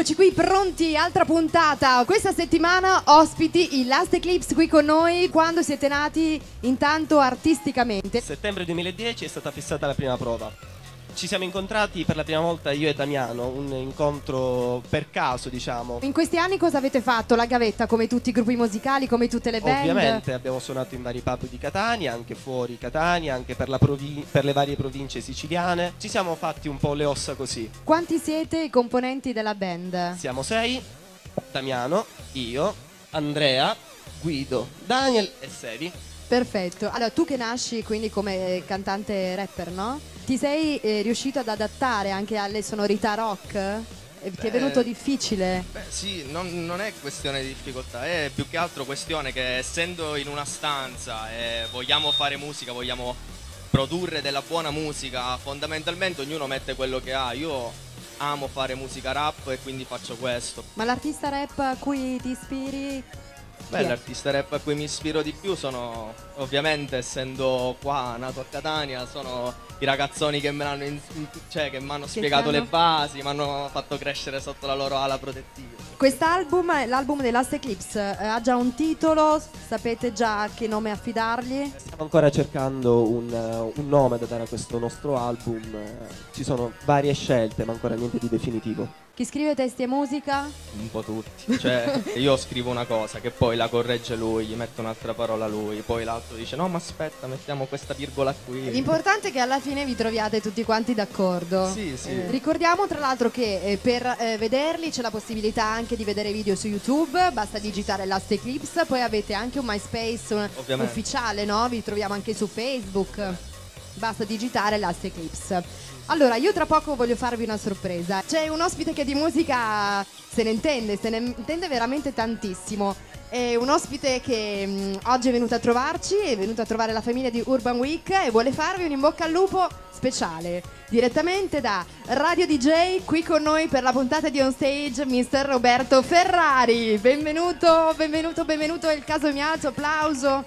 Eccoci qui pronti, altra puntata. Questa settimana ospiti i Last Eclipse qui con noi. Quando siete nati intanto artisticamente? Settembre 2010 è stata fissata la prima prova. Ci siamo incontrati per la prima volta io e Damiano, un incontro per caso, diciamo. In questi anni cosa avete fatto? La gavetta, come tutti i gruppi musicali, come tutte le band? Ovviamente abbiamo suonato in vari pub di Catania, anche fuori Catania, anche per le varie province siciliane. Ci siamo fatti un po' le ossa così. Quanti siete i componenti della band? Siamo 6, Damiano, io, Andrea, Guido, Daniel e Sevi. Perfetto. Allora, tu che nasci quindi come cantante rapper, no? Ti sei riuscito ad adattare anche alle sonorità rock? Ti è venuto difficile? Beh sì, non è questione di difficoltà, è più che altro questione che essendo in una stanza e vogliamo fare musica, vogliamo produrre della buona musica, fondamentalmente ognuno mette quello che ha. Io amo fare musica rap e quindi faccio questo. Ma l'artista rap a cui ti ispiri? Beh, l'artista rap a cui mi ispiro di più sono, ovviamente essendo qua, nato a Catania, sono i ragazzoni che me l'hanno che mi hanno spiegato le basi, mi hanno fatto crescere sotto la loro ala protettiva. Quest'album, l'album dei Last Eclipse, ha già un titolo? Sapete già che nome affidargli? Stiamo ancora cercando un nome da dare a questo nostro album. Ci sono varie scelte, ma ancora niente di definitivo. Chi scrive testi e musica? Un po' tutti, cioè io scrivo una cosa che poi la corregge lui, gli mette un'altra parola lui, poi l'altro dice no ma aspetta, mettiamo questa virgola qui. L'importante è che alla fine vi troviate tutti quanti d'accordo. Sì, sì. Ricordiamo tra l'altro che per vederli c'è la possibilità anche di vedere video su YouTube, basta digitare Last Eclipse, poi avete anche un MySpace ufficiale, no? Vi troviamo anche su Facebook, basta digitare Last Eclipse. Allora, io tra poco voglio farvi una sorpresa. C'è un ospite che di musica se ne intende veramente tantissimo. È un ospite che oggi è venuto a trovarci, è venuto a trovare la famiglia di Urban Week e vuole farvi un in bocca al lupo speciale. Direttamente da Radio DJ, qui con noi per la puntata di On Stage, Mr. Roberto Ferrari. Benvenuto, benvenuto, benvenuto, è il caso mio, applauso.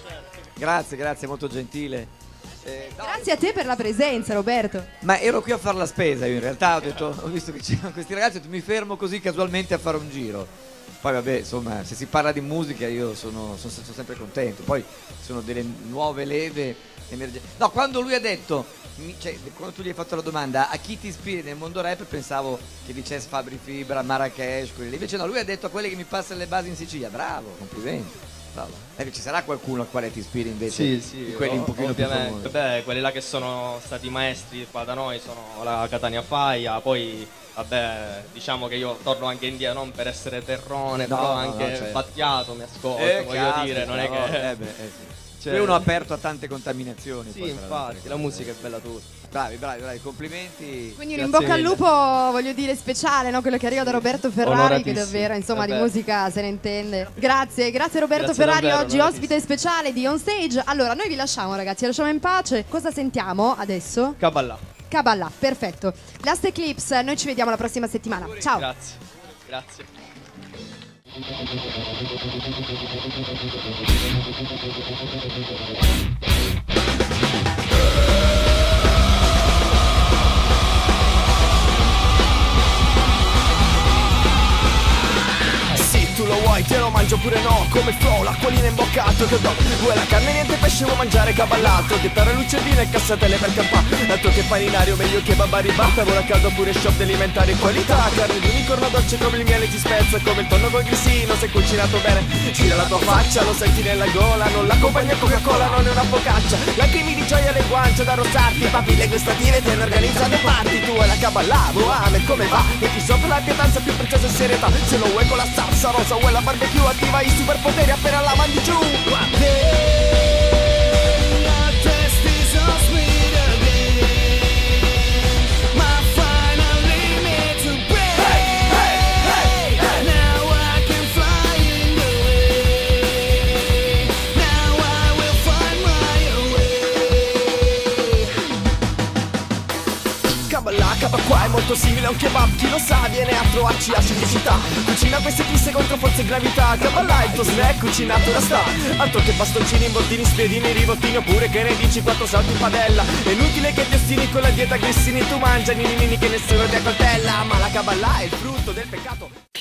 Grazie, molto gentile. Grazie a te per la presenza, Roberto. Ma ero qui a fare la spesa, io in realtà ho visto che c'erano questi ragazzi, ho detto, mi fermo così casualmente a fare un giro. Poi vabbè, insomma, se si parla di musica io sono sempre contento. Poi sono delle nuove leve emergenti. No, quando lui ha detto, quando tu gli hai fatto la domanda a chi ti ispiri nel mondo rap, pensavo che dicesse Fabri Fibra, Marrakesh, quelli lì. Invece no, lui ha detto a quelli che mi passano le basi in Sicilia. Bravo, complimenti. Ci sarà qualcuno al quale ti ispiri invece? Sì, quelli un pochino più famosi. Beh, quelli là che sono stati maestri qua da noi sono la Catania Faia, poi vabbè, diciamo che io torno anche indietro non per essere terrone, però anche Battiato mi ascolto, voglio dire, non è che... Cioè, uno aperto a tante contaminazioni. Sì, infatti, la musica è bella tutta. Bravi, complimenti. Quindi un in bocca al lupo, voglio dire, speciale, no? Quello che arriva da Roberto Ferrari, che davvero, insomma, di musica se ne intende. Grazie Roberto Ferrari, davvero, oggi ospite speciale di On Stage. Allora, noi vi lasciamo, ragazzi, lasciamo in pace. Cosa sentiamo adesso? Kabbalah, perfetto. Last Eclipse, noi ci vediamo la prossima settimana. Ciao. Grazie. Tu lo vuoi, te lo mangio pure no, come flow, l'acquolina imboccato che do. Vuoi la carne, niente pesce, vuoi mangiare caballato, chitarra, lucerdine e cassatelle per campà. Dato che paninario meglio che babariba, lavoro a caldo pure shop di alimentari in qualità. Carne di unicorno dolce come il miele ti spezza, come il tonno col grissino se cucinato bene. Gira la tua faccia, lo senti nella gola, non l'accompagna Coca-Cola, non è una focaccia. Lacrimi di gioia alle guance da rossarti, papille gustative te ne organizzano parti. Tu hai la Kabbalah, Mohammed come va? E ti sopra la pietanza più preziosa e serietà. Se lo vuoi con la salsa rosa, vuoi la barbecue, attiva i superpoteri appena la mandi giù. qua è molto simile a un kebab, chi lo sa viene a trovarci a città. Cucina queste piste contro forza e gravità, Kabbalah il tuo snack cucinato da sta. Altro che bastoncini, involtini, spiedini, ribottini, oppure che ne dici 4 salti in padella. È inutile che ti ostini con la dieta Grissini, tu mangia nini che nessuno ti accoltella. Ma la Kabbalah è il frutto del peccato.